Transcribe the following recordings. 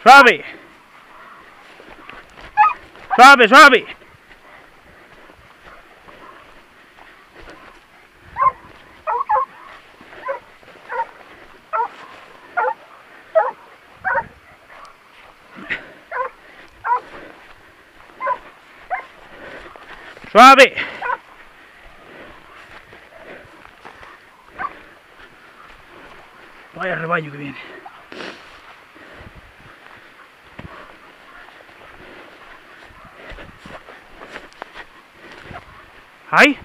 Suave. Suave, suave. Suave. Vaya rebaño que viene. ¡Ay!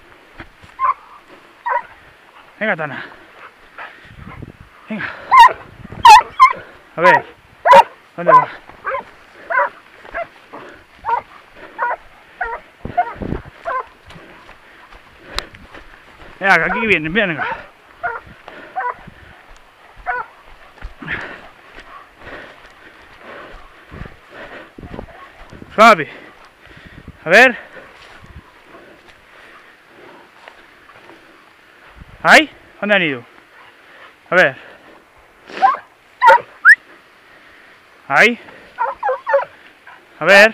Venga, Tana. Venga. A ver. ¿Dónde va? Venga, aquí vienen, venga. Suave. A ver. ¿Ay? ¿Dónde han ido? A ver. ¿Ay? A ver.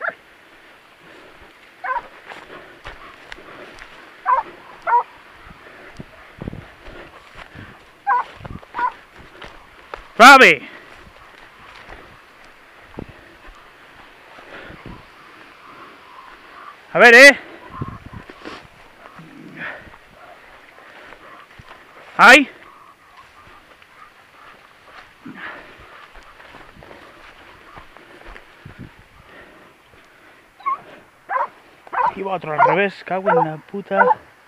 ¡Suave! A ver, ¡ay! Y va otro al revés, cago en la puta.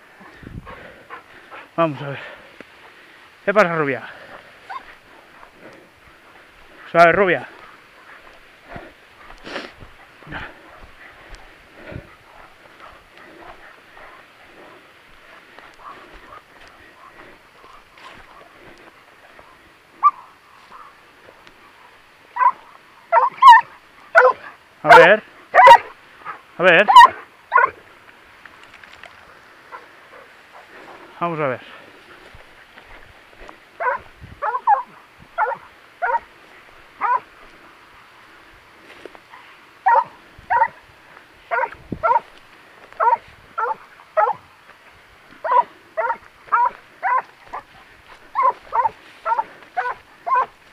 Vamos a ver. ¿Qué pasa, rubia? Suave, rubia. A ver. A ver. Vamos a ver.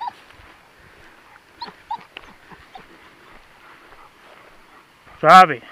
Suave.